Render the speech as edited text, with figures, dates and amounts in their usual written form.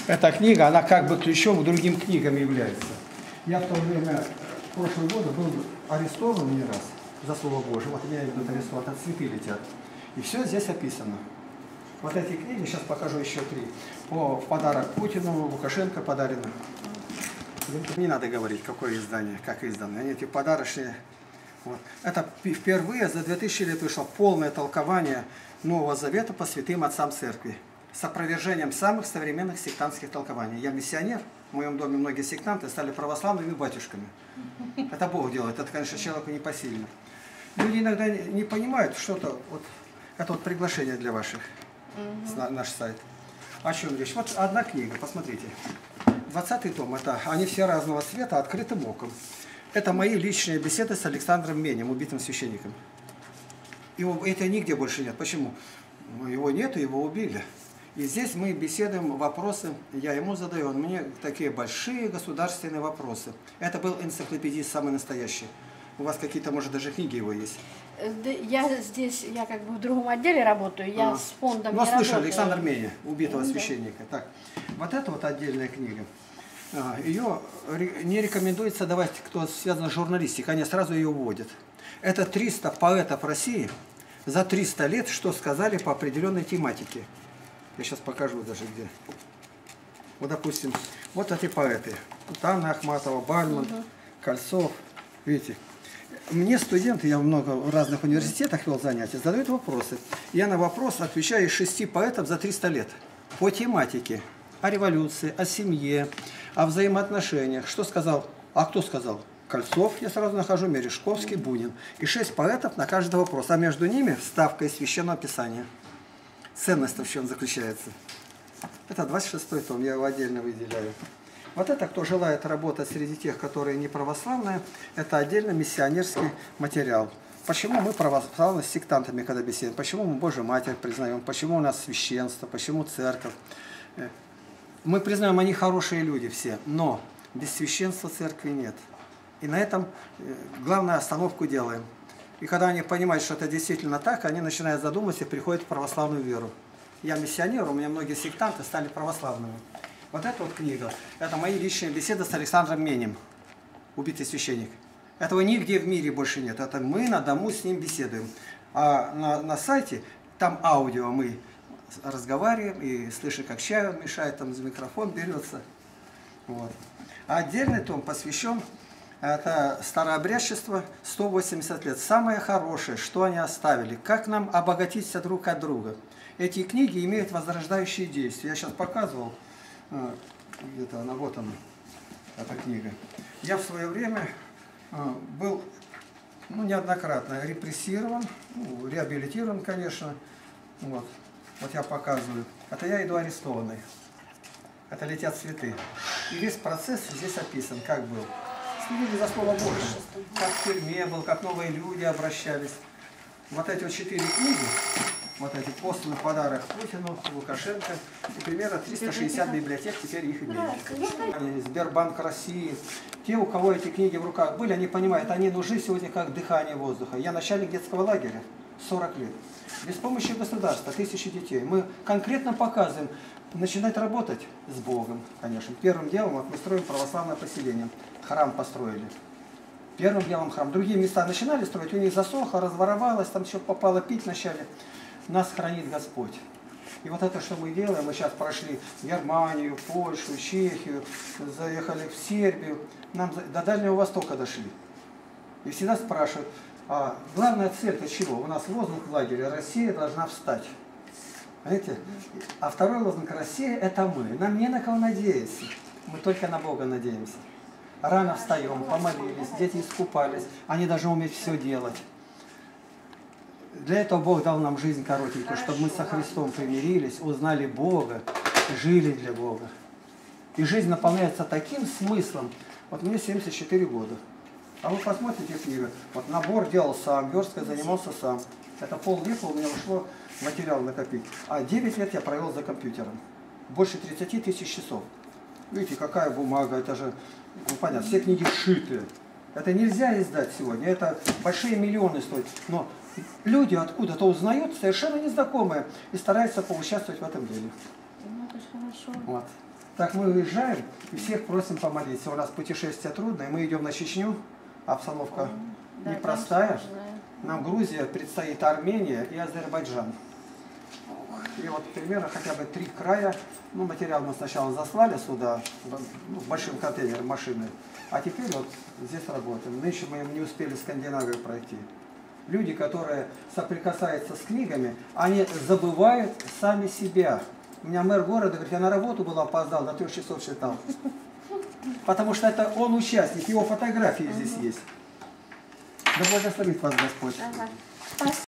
Эта книга, она как бы ключом к другим книгам является. Я в то время, в прошлые годы, был арестован не раз за Слово Божие. Вот меня идут арестовать, от цветы летят. И все здесь описано. Вот эти книги, сейчас покажу еще 3. В подарок Путину, Лукашенко подарено. Не надо говорить, какое издание, как издано. Они эти подарочные. Вот. Это впервые за 2000 лет вышло полное толкование Нового Завета по святым отцам церкви с опровержением самых современных сектантских толкований. Я миссионер, в моем доме многие сектанты стали православными батюшками. Это Бог делает, это, конечно, человеку непосильно. Люди иногда не понимают что-то. Вот, это вот приглашение для ваших, наш сайт. О чем речь? Вот одна книга, посмотрите. 20-й том, это они все разного цвета, открытым оком. Это мои личные беседы с Александром Менем, убитым священником. Это нигде больше нет. Почему? Его нету, его убили. И здесь мы беседуем, вопросы, я ему задаю, он мне такие большие государственные вопросы. Это был энциклопедист самый настоящий. У вас какие-то, может, даже книги его есть? Я здесь, я как бы в другом отделе работаю, я с фондом не работаю. Слышал, Александр Меня, убитого священника. Так, вот это вот отдельная книга. Ее не рекомендуется давать, кто связан с журналистикой, они сразу ее уводят. Это 300 поэтов России за 300 лет, что сказали по определенной тематике. Я сейчас покажу даже где. Вот, допустим, вот эти поэты. Анна Ахматова, Бальмонт, Кольцов. Видите, мне студенты, я много в разных университетах вел занятия, задают вопросы. Я на вопрос отвечаю из 6 поэтов за 300 лет по тематике. О революции, о семье, о взаимоотношениях. Что сказал? А кто сказал? Кольцов, я сразу нахожу, Мережковский, Бунин. И 6 поэтов на каждый вопрос. А между ними вставка из Священного Писания. Ценность в чем заключается? Это 26-й том, я его отдельно выделяю. Вот это, кто желает работать среди тех, которые не православные, это отдельно миссионерский материал. Почему мы православные с сектантами, когда беседуем? Почему мы Божию Матерь признаем? Почему у нас священство? Почему церковь? Мы признаем, они хорошие люди все, но без священства церкви нет. И на этом главную остановку делаем. И когда они понимают, что это действительно так, они начинают задумываться и приходят в православную веру. Я миссионер, у меня многие сектанты стали православными. Вот эта вот книга, это мои личные беседы с Александром Менем, убитый священник. Этого нигде в мире больше нет. Это мы на дому с ним беседуем. А на сайте, там аудио мы разговариваем и слышим, как чай он мешает, там за микрофон берется. Вот. А отдельный том посвящен, это старообрядчество 180 лет. Самое хорошее, что они оставили, как нам обогатиться друг от друга. Эти книги имеют возрождающие действия. Я сейчас показывал, где-то она, вот она, эта книга. Я в свое время был неоднократно репрессирован, реабилитирован, конечно. Вот я показываю. Это я иду арестованный. Это летят цветы. И весь процесс здесь описан, как был. Следили за Слово Божие. Как в тюрьме был, как новые люди обращались. Вот эти вот 4 книги, вот эти посланы в подарок Путину, Лукашенко, и примерно 360 библиотек теперь их имеют. Сбербанк России. Те, у кого эти книги в руках были, они понимают, они нужны сегодня как дыхание воздуха. Я начальник детского лагеря, 40 лет. Без помощи государства, 1000 детей. Мы конкретно показываем, начинать работать с Богом, конечно. Первым делом вот мы строим православное поселение. Храм построили. Первым делом храм. Другие места начинали строить, у них засохло, разворовалось, там еще попало пить начали. Нас хранит Господь. И вот это, что мы делаем, мы сейчас прошли Германию, Польшу, Чехию, заехали в Сербию, нам до Дальнего Востока дошли. И всегда спрашивают, а главная цель-то чего? У нас лозунг в лагере «Россия должна встать». Понимаете? А второй лозунг «Россия – это мы». Нам не на кого надеяться. Мы только на Бога надеемся. Рано встаем, помолились, дети искупались. Они должны уметь все делать. Для этого Бог дал нам жизнь коротенькую, чтобы мы со Христом примирились, узнали Бога, жили для Бога. И жизнь наполняется таким смыслом. Вот мне 74 года. А вы посмотрите книгу. Вот набор делал сам, версткой занимался сам. Это пол-века у меня ушло материал накопить. А 9 лет я провел за компьютером. Больше 30 тысяч часов. Видите, какая бумага, это же, понятно, все книги сшитые. Это нельзя издать сегодня, это большие миллионы стоят. Но люди откуда-то узнают, совершенно незнакомые, и стараются поучаствовать в этом деле. Ну, это же хорошо. Вот. Так мы уезжаем и всех просим помолиться. У нас путешествие трудное, мы идем на Чечню, обстановка Да, непростая. сложно. Нам Грузия, предстоит Армения и Азербайджан. И вот примерно хотя бы 3 края. Ну, материал мы сначала заслали сюда, ну, большим контейнером машины. А теперь вот здесь работаем. Нынче мы не успели Скандинавию пройти. Люди, которые соприкасаются с книгами, они забывают сами себя. У меня мэр города говорит, я на работу был, опоздал, до 3 часов читал. Потому что это он участник, его фотографии здесь есть. Да благословит вас Господь. Ага.